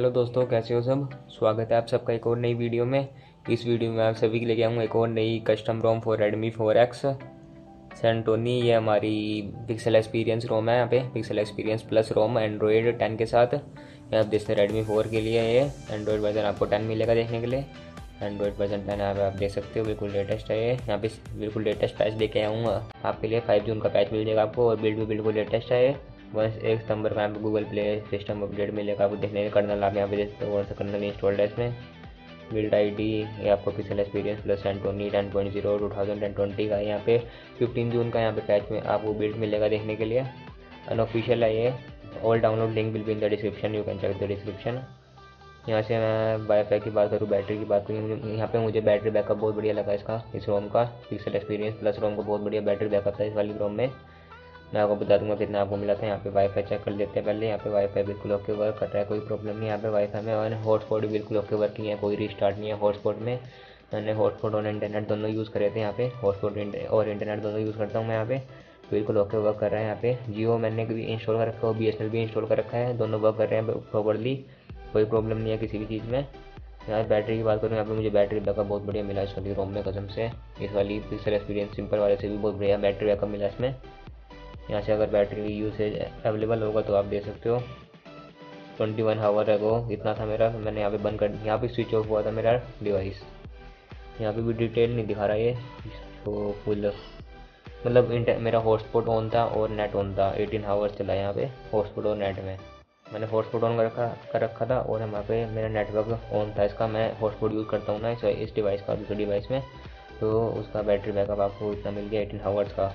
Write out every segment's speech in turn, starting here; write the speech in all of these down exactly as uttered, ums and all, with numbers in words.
Hello दोस्तों, कैसे हो सब। स्वागत है आप सबका एक और नई वीडियो में। इस वीडियो में आप सभी के लिए आऊँगा एक और नई custom ROM for Redmi four X Santoni. ये हमारी पिक्सल एक्सपीरियंस रोम है। यहाँ पे Pixel Experience plus ROM Android ten के साथ। यहाँ आप देखते हैं रेडमी फोर के लिए ये एंड्रॉयड वर्जन आपको टेन मिलेगा देखने के लिए। एंड्रॉयड वर्जन टेन यहाँ पे आप देख सकते हो, बिल्कुल लेटेस्ट है ये। यहाँ पे बिल्कुल लेटेस्ट पैच लेके आऊँगा आपके लिए। फाइव जून का पैच मिल जाएगा आपको और बिल्ड भी बिल्कुल लेटेस्ट है ये। बस एक सितंबर का यहाँ पे गूगल प्ले सिस्टम अपडेट मिलेगा आपको देखने के। कर्नल आप यहाँ पे देखते हो, कौन सा कर्नल इंस्टॉल्ड है इसमें। बिल्ड आईडी ये आपको Pixel Experience plus Santoni ten point zero two thousand twenty का यहाँ पे फिफ्टीन जून का यहाँ पे पैच में आपको बिल्ड मिलेगा देखने के लिए। अनऑफिशियल है ये। All download link will be in the description, you can check the description. यहाँ से मैं वाईफाई की बात करूँ, बैटरी की बात करूँ, यहाँ पे मुझे बैटरी बैकअप बहुत बढ़िया लगा इसका, इस रोम का। पिक्सल एक्सपीरियंस प्लस रोम को बहुत बढ़िया बैटरी बैकअप था इस वाली रोम में। मैं आपको बता दूंगा कितना आपको मिला था। यहाँ पे वाईफाई चेक कर लेते हैं पहले। यहाँ पे वाईफाई बिल्कुल ओके वर्क कर रहा है, कोई प्रॉब्लम नहीं यहाँ पे वाईफाई में। और हॉटस्पॉट भी बिल्कुल ओके वर्किंग है, कोई रिस्टार्ट नहीं है हॉटस्पॉट में। मैंने हॉटस्पॉट और इंटरनेट दोनों यूज़ करे थे यहाँ पे। हॉटस्पॉट और इंटरनेट दोनों यूज़ करता हूँ मैं यहाँ पे, बिल्कुल ओके वर्क कर रहा है यहाँ पे। जियो मैंने भी इंस्टॉल कर रखा है, बी एस एन एल भी इंस्टॉल कर रखा है, दोनों वर्क कर रहे हैं प्रॉपरली, कोई प्रॉब्लम नहीं है किसी भी चीज़ में। यहाँ बैटरी की बात करूँ, यहाँ पे मुझे बैटरी बैकअप बहुत बढ़िया मिला इस वाली रोम में कसम से। इस वाली पिक्सल एक्सपीरियंस सिंपल वाले से भी बहुत बढ़िया बैटरी बैकअप मिला इसमें। यहाँ से अगर बैटरी यूसेज अवेलेबल होगा तो आप देख सकते हो ट्वेंटी वन हावर एगो इतना था मेरा। मैंने यहाँ पे बंद कर, यहाँ पे स्विच ऑफ हुआ था मेरा डिवाइस। यहाँ पे भी डिटेल नहीं दिखा रहा ये तो फुल, मतलब मेरा हॉटस्पॉट ऑन था और नेट ऑन था। एटीन हावर्स चला यहाँ पे हॉटस्पॉट और नेट में। मैंने हॉटस्पॉट ऑन कर रखा कर रखा था और यहाँ पे मेरा नेटवर्क ऑन था इसका। मैं हॉटस्पॉट यूज़ करता हूँ ना इस इस डिवाइस का दूसरे डिवाइस में, तो उसका बैटरी बैकअप आपको इतना मिल गया एटीन हावर्स का।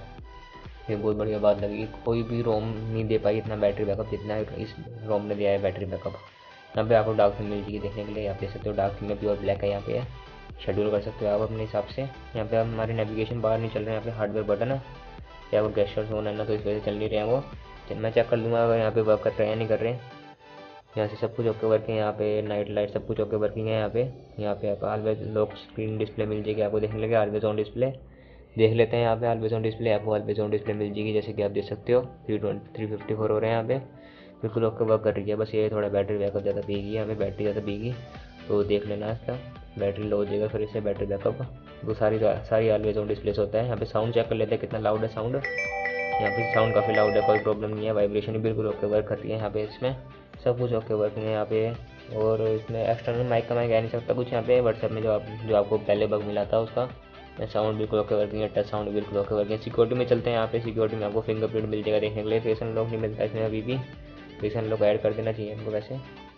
ये बहुत बढ़िया बात लगी, कोई भी रोम नहीं दे पाई इतना बैटरी बैकअप जितना इस रोम ने दिया है बैटरी बैकअप। यहाँ पे आपको डार्क थीम मिल जाएगी देखने के लिए। आप देख सकते हो डार्क थीम में प्योर ब्लैक है यहाँ पे। शेड्यूल कर सकते हो आप अपने हिसाब से। यहाँ पे हमारे नेविगेशन बाहर नहीं चल रहे हैं, यहाँ पे हार्डवेयर बटन है या वो गेस्चर्स ऑन है ना, तो इस वजह से चल नहीं रहे हैं वो। मैं चेक कर लूँगा अगर यहाँ पे वर्क कर रहे हैं या नहीं कर रहे हैं। यहाँ से सब कुछ ओके वर्किंग है, यहाँ पे नाइट लाइट सब कुछ ओके वर्किंग है यहाँ पे। यहाँ पे आप ऑलवेज लॉक स्क्रीन डिस्प्ले मिल जाएगी आपको देखने लगे, ऑलवेज ऑन डिस्प्ले देख लेते हैं। यहाँ पे ऑलवेज ऑन डिस्प्ले आपको ऑलवेज ऑन डिस्प्ले मिल जाएगी, जैसे कि आप देख सकते हो three twenty three fifty four हो रहे हैं यहाँ पे, बिल्कुल ओके वर्क कर रही है। बस ये थोड़ा बैटरी बैकअप ज़्यादा पीगी, यहाँ पे बैटरी ज़्यादा पीगी तो देख लेना इसका। बैटरी लो हो जाएगा फिर इससे बैटरी बैकअप। वो सारी सारी ऑलवेज ऑन डिस्प्ले होता है। यहाँ पे साउंड चेक कर लेते हैं कितना लाउड है साउंड। यहाँ पे साउंड काफ़ी लाउड है, कोई प्रॉब्लम नहीं है। वाइब्रेशन भी बिल्कुल ओके वर्क कर रही है यहाँ पे, इसमें सब कुछ ओके वर्किंग है यहाँ पे। और इसमें एक्सटर्नल माइक का मैं कह नहीं सकता कुछ। यहाँ पे व्हाट्सएप में जो आप जो आपको पहले बग मिला था उसका साउंड बिल्कुल ओके वर्किंग है, टच साउंड बिल्कुल ओके वर्किंग है। सिक्योरिटी में चलते हैं, यहाँ पे सिक्योरिटी में आपको फिंगरप्रिंट मिल जाएगा देखने के लिए। फेस अनलॉक नहीं मिलता इसमें अभी भी, फेस अनलॉक ऐड कर देना चाहिए हमको वैसे।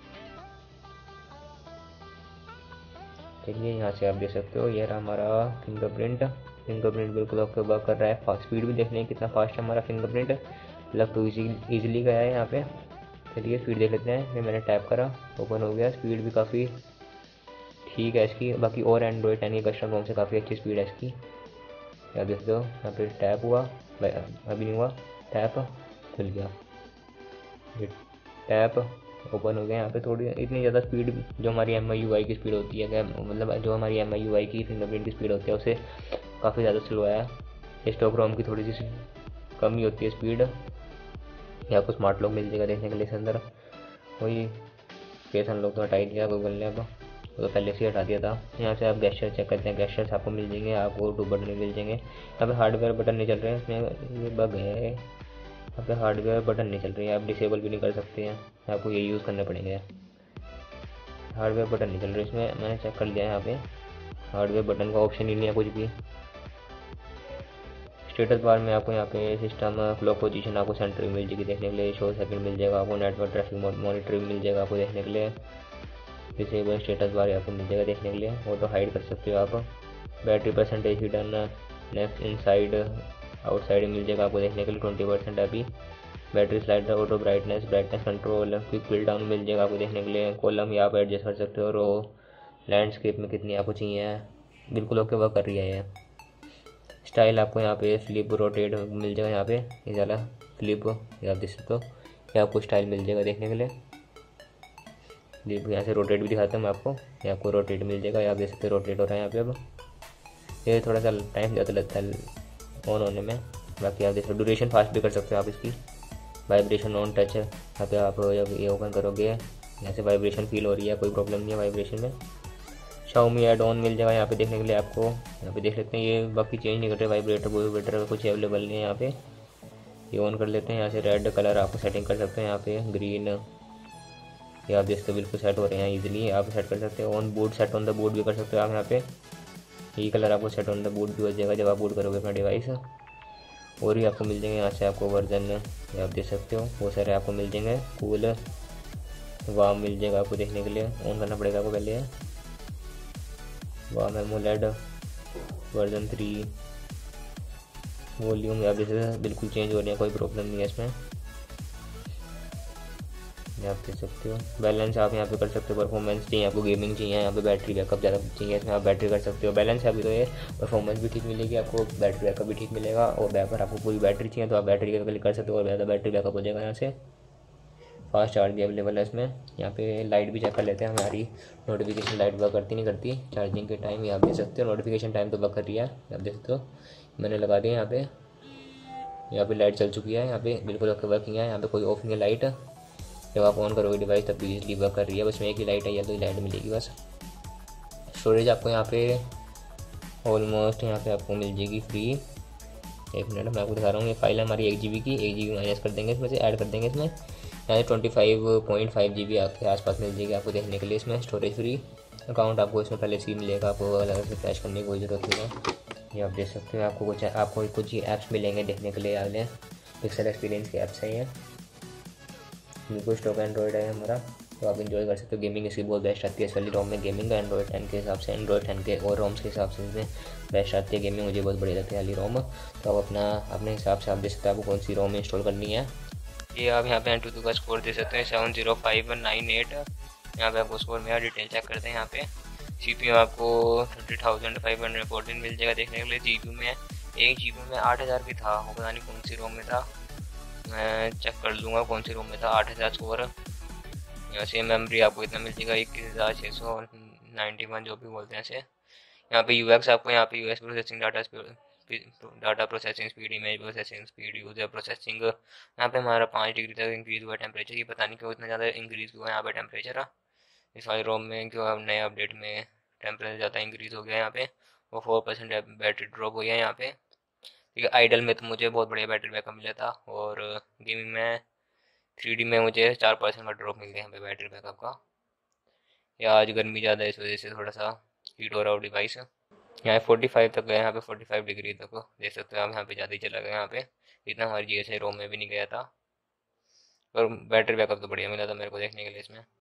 चलिए यहाँ से आप देख सकते हो ये रहा हमारा फिंगरप्रिंट। फिंगरप्रिंट बिल्कुल ओके वर्क कर रहा है। फास्ट स्पीड भी देख लें कितना फास्ट है हमारा फिंगरप्रिंट, लग तो ईजिली गया है यहाँ पे। चलिए स्पीड देख लेते हैं। ये मैंने टैप करा, ओपन हो गया। स्पीड भी काफ़ी ठीक है इसकी, बाकी और एंड्रॉयड टेन की कस्टम रोम से काफ़ी अच्छी स्पीड है इसकी। क्या देख दो यहाँ पे टैप हुआ, अभी नहीं हुआ, टैप खुल गया, टैप ओपन हो गया। यहाँ पे थोड़ी इतनी ज़्यादा स्पीड जो हमारी एम आई यू आई की स्पीड होती है, मतलब जो हमारी एम आई यू आई की फिंगरप्रिंट की स्पीड होती है उससे काफ़ी ज़्यादा स्लो है। स्टॉक रोम की थोड़ी सी कम ही होती है स्पीड। या आपको स्मार्ट लॉक मिल जाएगा देखने के लिए इस अंदर। वही फेस अनलॉक तो हटा ही दिया गूगल ने, अब तो पहले से हटा दिया था। यहाँ से आप गेस्चर चेक करते हैं, गेस्चर्स आपको मिल जाएंगे, आपको टू बटन मिल जाएंगे। यहाँ पे हार्डवेयर बटन नहीं चल रहे हैं इसमें, ये बग है। यहाँ पे हार्डवेयर बटन नहीं चल रही है, आप डिसेबल भी नहीं कर सकते हैं, आपको ये यूज़ करने पड़ेंगे। हार्डवेयर बटन नहीं चल रही इसमें, मैंने चेक कर लिया है। यहाँ पे हार्डवेयर बटन का ऑप्शन ही नहीं है कुछ भी। स्टेटस बार में आपको यहाँ पे सिस्टम क्लॉक पोजीशन आपको सेंटर मिल जाएगी देखने के लिए। शो सेकंड मिल जाएगा आपको, नेटवर्क ट्रैफिक मॉनिटरिंग मिल जाएगा आपको देखने के लिए। डिसेबल स्टेटस बार आपको मिल जाएगा देखने के लिए, ऑटो हाइड कर सकते हो आप। Battery percentage hidden next inside outside मिल जाएगा आपको देखने के लिए, ट्वेंटी परसेंट अभी। Battery slider, auto brightness, brightness control, quick pull down मिल जाएगा आपको देखने के लिए। कॉलम या आप एडजस्ट कर सकते हो। रो लैंडस्केप में कितनी आपको चाहिए, बिल्कुल ओके वर्क कर रही है ये। स्टाइल आपको यहाँ पे फ्लिप रोटेट मिल जाएगा, यहाँ पे ये ज़्यादा फ्लिप या आप देख सकते हो, ये आपको स्टाइल मिल जाएगा देखने के लिए। फ्लिप यहाँ से रोटेट भी दिखाता हूँ मैं आपको, ये आपको रोटेट मिल जाएगा, यहाँ आप देख सकते हो रोटेट हो रहा है यहाँ पे। अब ये थोड़ा सा टाइम ज़्यादा लगता है ऑन होने में, बाकी आप देख सकते हो ड्यूरेशन फास्ट भी कर सकते हो आप इसकी। वाइब्रेशन ऑन टच, यहाँ पे आप जब ये ओपन करोगे यहाँ से वाइब्रेशन फील हो रही है, कोई प्रॉब्लम नहीं है वाइब्रेशन में। शाओमी ऐड ऑन मिल जाएगा यहाँ पे देखने के लिए आपको। यहाँ पे देख लेते हैं, ये बाकी चेंज नहीं कर रहे, वाइब्रेटर वाइब्रेटर का कुछ अवेलेबल नहीं है यहाँ पे। ये ऑन कर लेते हैं। यहाँ से रेड कलर आपको सेटिंग कर सकते हैं, यहाँ पे ग्रीन, ये आप देखते हो बिल्कुल सेट हो रहे हैं इजीली, आप सेट कर सकते हो। On boot set on the boot भी कर सकते हो आप यहाँ पे। ये कलर आपको सेट ऑन द बूट भी हो जाएगा जब आप बूट करोगे अपना डिवाइस। और भी आपको मिल जाएंगे यहाँ से आपको वर्जन, ये आप देख सकते हो बहुत सारे आपको मिल जाएंगे। कूल वाम मिल जाएगा आपको देखने के लिए, ऑन करना पड़ेगा आपको पहले। वाम एमोलेड वर्जन थ्री, वॉल्यूम आप जैसे बिल्कुल चेंज हो रही है, कोई प्रॉब्लम नहीं है इसमें, ये आप देख सकते हो। बैलेंस आप यहाँ पे कर सकते हो, परफॉर्मेंस चाहिए आपको, गेमिंग चाहिए, यहाँ पे बैटरी बैकअप ज़्यादा चाहिए इसमें आप बैटरी कर सकते हो। बैलेंस है अभी तो, ये परफॉर्मेंस भी ठीक मिलेगी आपको, बैटरी बैकअप भी ठीक मिलेगा। और अगर आपको पूरी बैटरी चाहिए तो आप बैटरी के क्लिक कर सकते हो और ज़्यादा बैटरी बैकअप हो जाएगा यहाँ से। फास्ट चार्ज भी अवेलेबल है इसमें। यहाँ पे लाइट भी चेक कर लेते हैं, हमारी नोटिफिकेशन लाइट वर्क करती नहीं करती चार्जिंग के टाइम, ये आप देख सकते हो। नोटिफिकेशन टाइम तो वर्क कर रही है, आप देख सकते हो, मैंने लगा दिया यहाँ पे। यहाँ पे लाइट चल चुकी है, यहाँ पे बिल्कुल ओके वर्किंग है, यहाँ पे कोई ऑफ नहीं है लाइट। जब आप ऑन करोगे डिवाइस तब बिजली वर्क कर रही है, बस में एक ही लाइट है, येलो ही लाइट मिलेगी बस। स्टोरेज आपको यहाँ पे ऑलमोस्ट यहाँ पे आपको मिल जाएगी फ्री। एक मिनट मैं आपको दिखा रहा हूँ, ये फाइल है हमारी एक जी बी की, एक जी बी माइनस कर देंगे इसमें से, ऐड कर देंगे इसमें। यहाँ से twenty five point five G B आपके आसपास मिल जाएगी आपको देखने के लिए इसमें स्टोरेज फ्री। अकाउंट आपको इसमें पहले से ही मिलेगा, आपको अलग से फ्लैश करने की कोई ज़रूरत नहीं है। ये आप देख सकते हो, आपको कुछ आपको कुछ ऐप्स मिलेंगे देखने के लिए, आगे पिक्सल एक्सपीरियंस के ऐप्स हैं ये, बिल्कुल स्टॉक एंड्रॉइड है हमारा, तो आप इंजॉय कर सकते हो। गेमिंग इसकी बहुत बेस्ट आती है, इस वाली रोम में गेमिंग का एंड्रॉइड टेन के हिसाब से, एंड्रॉइड टेन के और रोम्स के हिसाब से इसमें बेस्ट आती है गेमिंग, मुझे बहुत बढ़िया लगती है वाली रोम। तो आप अपना अपने हिसाब से आप देख सकते हो आपको कौन सी रोम इंस्टॉल करनी है। ये आप यहाँ पे एंटू का स्कोर दे सकते हैं seven zero five nine eight, यहाँ पे आपको स्कोर मेरा डिटेल चेक करते हैं। यहाँ पे सी पी यू आपको thirty thousand five hundred fourteen मिल जाएगा देखने के लिए। जी पी यू में एक जी बी में आठ हज़ार भी था, वो पता नहीं कौन सी रोम में था, मैं चेक कर लूँगा कौन सी रोम में था। आठ हज़ार स्कोर। यहाँ से मेमोरी आपको इतना मिल जाएगा इक्कीस हज़ार छः सौ नाइन्टी वन जो भी बोलते हैं इसे। यहाँ पे यू एक्स आपको यहाँ पे U S processing data data processing speed, image processing speed, user processing, यहाँ पे हमारा पाँच डिग्री तक इंक्रीज़ हुआ टेम्परेचर, ये पता नहीं क्यों इतना ज़्यादा इंक्रीज़ हुआ यहाँ पे टेम्परेचर इस वाले रोम में, क्यों अब नए अपडेट में टेम्परेचर ज़्यादा इंक्रीज़ हो गया यहाँ पे। वो फोर परसेंट बैटरी ड्रॉप हो गया यहाँ पे, ठीक है। आइडल में तो मुझे बहुत बढ़िया बैटरी बैकअप मिला था, और गेमिंग में थ्री डी में मुझे चार परसेंट का ड्रॉप मिल गया यहाँ पे बैटरी बैकअप का। या आज गर्मी ज़्यादा है इस वजह से थोड़ा सा हीट हो रहा हो डिवाइस। यहाँ फोर्टी फाइव तक गया, यहाँ पे फोर्टी फाइव डिग्री तक देख सकते हो आप, यहाँ पे ज़्यादा ही चला गया यहाँ पे, इतना हमारी जी एस आई रोम में भी नहीं गया था। और बैटरी बैकअप तो बढ़िया मिला था मेरे को देखने के लिए इसमें।